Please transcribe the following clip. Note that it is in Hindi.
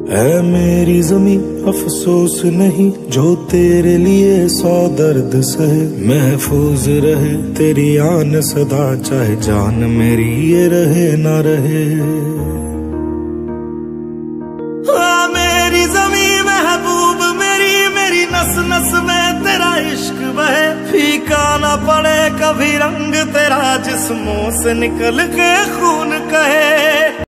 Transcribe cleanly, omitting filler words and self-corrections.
है मेरी ज़मीं अफसोस नहीं, जो तेरे लिए 100 दर्द सहे। महफूज रहे तेरी आन सदा, चाहे जान मेरी ये रहे ना रहे। मेरी ज़मीं महबूब मेरी, मेरी नस नस में तेरा इश्क बहे। फीका ना पड़े कभी रंग तेरा, जिस्मों से निकल के खून कहे।